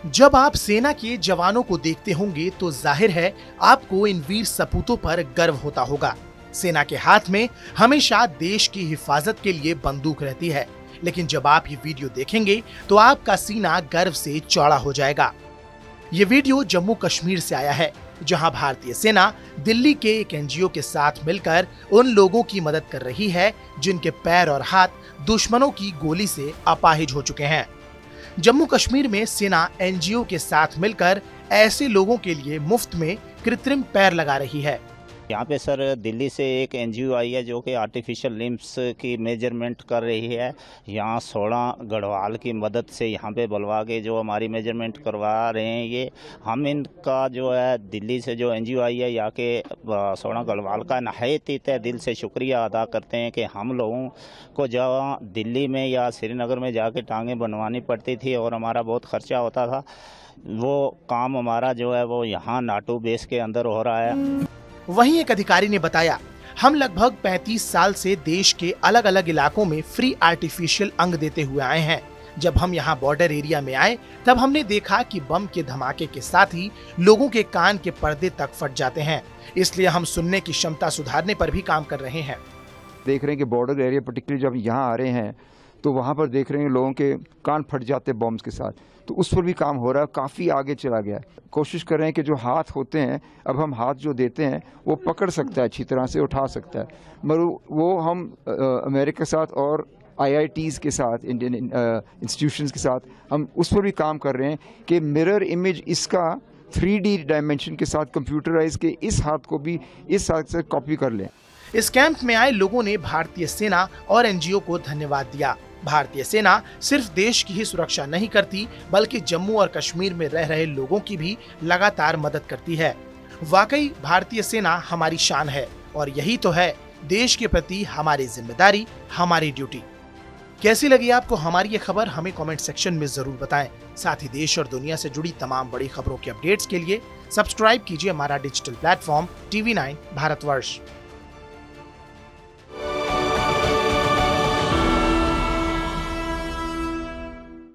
जब आप सेना के जवानों को देखते होंगे तो जाहिर है आपको इन वीर सपूतों पर गर्व होता होगा। सेना के हाथ में हमेशा देश की हिफाजत के लिए बंदूक रहती है, लेकिन जब आप ये वीडियो देखेंगे तो आपका सीना गर्व से चौड़ा हो जाएगा। ये वीडियो जम्मू कश्मीर से आया है, जहां भारतीय सेना दिल्ली के एक एनजीओ के साथ मिलकर उन लोगों की मदद कर रही है जिनके पैर और हाथ दुश्मनों की गोली से अपाहिज हो चुके हैं। जम्मू कश्मीर में सेना एनजीओ के साथ मिलकर ऐसे लोगों के लिए मुफ्त में कृत्रिम पैर लगा रही है। यहाँ पे सर दिल्ली से एक एनजीओ आई है जो कि आर्टिफिशियल लिम्स की मेजरमेंट कर रही है। यहाँ 16 गढ़वाल की मदद से यहाँ पे बुलवा के जो हमारी मेजरमेंट करवा रहे हैं। ये हम इनका जो है दिल्ली से जो एनजीओ आई है यहाँ के 16 गढ़वाल का नहायत ही तहे दिल से शुक्रिया अदा करते हैं कि हम लोगों को जहाँ दिल्ली में या श्रीनगर में जाके टांगें बनवानी पड़ती थी और हमारा बहुत खर्चा होता था, वो काम हमारा जो है वो यहाँ नाटू बेस के अंदर हो रहा है। वहीं एक अधिकारी ने बताया, हम लगभग 35 साल से देश के अलग अलग इलाकों में फ्री आर्टिफिशियल अंग देते हुए आए हैं। जब हम यहाँ बॉर्डर एरिया में आए तब हमने देखा कि बम के धमाके के साथ ही लोगों के कान के पर्दे तक फट जाते हैं, इसलिए हम सुनने की क्षमता सुधारने पर भी काम कर रहे हैं। देख रहे हैं कि बॉर्डर एरिया पर्टिकुलरली जब यहाँ आ रहे हैं तो वहाँ पर देख रहे हैं लोगों के कान फट जाते हैं बॉम्ब्स के साथ, तो उस पर भी काम हो रहा है। काफ़ी आगे चला गया है। कोशिश कर रहे हैं कि जो हाथ होते हैं, अब हम हाथ जो देते हैं वो पकड़ सकता है, अच्छी तरह से उठा सकता है, मगर वो हम अमेरिका के साथ और IITs के साथ, इंडियन इंस्टीट्यूशंस के साथ हम उस पर भी काम कर रहे हैं कि मिरर इमेज इसका 3D डायमेंशन के साथ कंप्यूटराइज के इस हाथ को भी इस हाथ से कॉपी कर लें। इस कैंप में आए लोगों ने भारतीय सेना और एनजीओ को धन्यवाद दिया। भारतीय सेना सिर्फ देश की ही सुरक्षा नहीं करती, बल्कि जम्मू और कश्मीर में रह रहे लोगों की भी लगातार मदद करती है। वाकई भारतीय सेना हमारी शान है और यही तो है देश के प्रति हमारी जिम्मेदारी, हमारी ड्यूटी। कैसी लगी आपको हमारी ये खबर, हमें कमेंट सेक्शन में जरूर बताएं। साथ ही देश और दुनिया से जुड़ी तमाम बड़ी खबरों के अपडेट्स के लिए सब्सक्राइब कीजिए हमारा डिजिटल प्लेटफॉर्म TV9 भारतवर्ष।